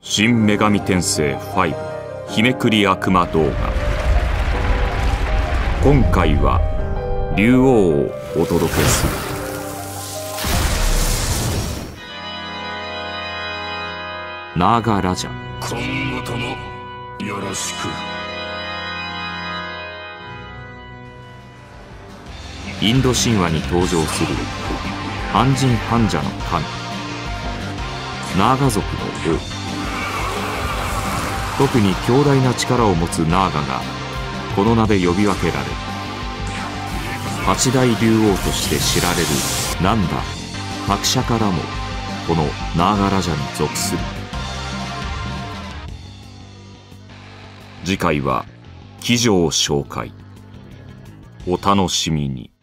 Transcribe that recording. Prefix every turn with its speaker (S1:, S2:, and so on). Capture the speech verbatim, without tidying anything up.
S1: 新女神転生ファイブ日めくり悪魔動画。今回は竜王をお届けする。ナーガラジャ。
S2: 今後ともよろしく。
S1: インド神話に登場する半人半者の神、ナーガ族の王。特に強大な力を持つナーガがこの名で呼び分けられ、八大竜王として知られるナンダ、タクシャカらもこのナーガラジャに属する。次回は騎女を紹介。お楽しみに。